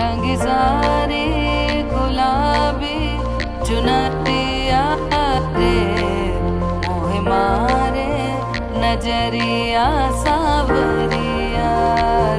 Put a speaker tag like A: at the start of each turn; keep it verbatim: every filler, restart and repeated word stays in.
A: रंग सारे गुलाबी चुनरिया रे, मोह मारे नजरिया सावरिया